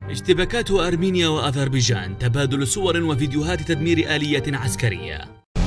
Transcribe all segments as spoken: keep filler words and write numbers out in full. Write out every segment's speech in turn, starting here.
اشتباكات أرمينيا وأذربيجان، تبادل صور وفيديوهات تدمير آلية عسكرية.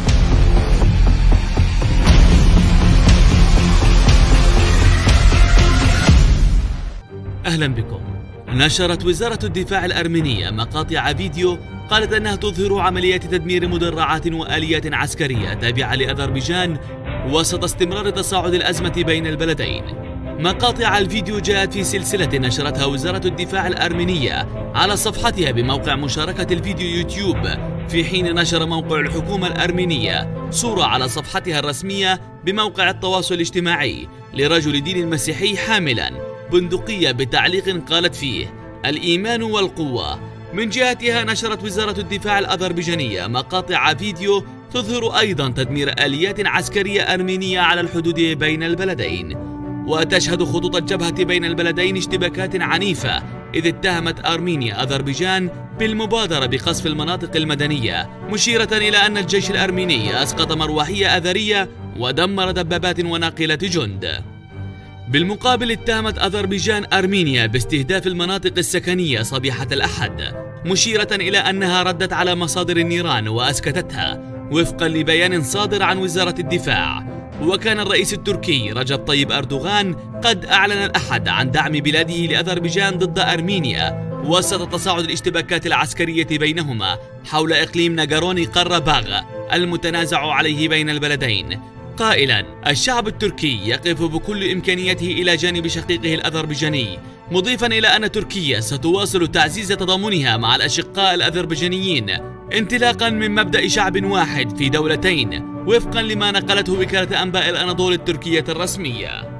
أهلا بكم. نشرت وزارة الدفاع الأرمينية مقاطع فيديو قالت أنها تظهر عمليات تدمير مدرعات وآليات عسكرية تابعة لأذربيجان وسط استمرار تصاعد الأزمة بين البلدين. مقاطع الفيديو جاءت في سلسلة نشرتها وزارة الدفاع الأرمينية على صفحتها بموقع مشاركة الفيديو يوتيوب، في حين نشر موقع الحكومة الأرمينية صورة على صفحتها الرسمية بموقع التواصل الاجتماعي لرجل دين مسيحي حاملا بندقية بتعليق قالت فيه: الإيمان والقوة. من جهتها نشرت وزارة الدفاع الأذربيجانية مقاطع فيديو تظهر أيضا تدمير آليات عسكرية أرمينية على الحدود بين البلدين، وتشهد خطوط الجبهة بين البلدين اشتباكات عنيفة، إذ اتهمت أرمينيا أذربيجان بالمبادرة بقصف المناطق المدنية، مشيرة إلى أن الجيش الأرميني أسقط مروحية أثرية ودمر دبابات وناقلة جند. بالمقابل اتهمت أذربيجان أرمينيا باستهداف المناطق السكنية صبيحة الأحد، مشيرة إلى أنها ردت على مصادر النيران وأسكتتها وفقا لبيان صادر عن وزارة الدفاع. وكان الرئيس التركي رجب طيب أردوغان قد أعلن الأحد عن دعم بلاده لأذربيجان ضد أرمينيا وسط تصاعد الاشتباكات العسكرية بينهما حول إقليم ناغورنو قرباغ المتنازع عليه بين البلدين، قائلا: الشعب التركي يقف بكل إمكانيته إلى جانب شقيقه الأذربيجاني، مضيفا إلى أن تركيا ستواصل تعزيز تضامنها مع الأشقاء الأذربيجانيين انطلاقا من مبدأ شعب واحد في دولتين، وفقا لما نقلته وكالة أنباء الأناضول التركية الرسمية.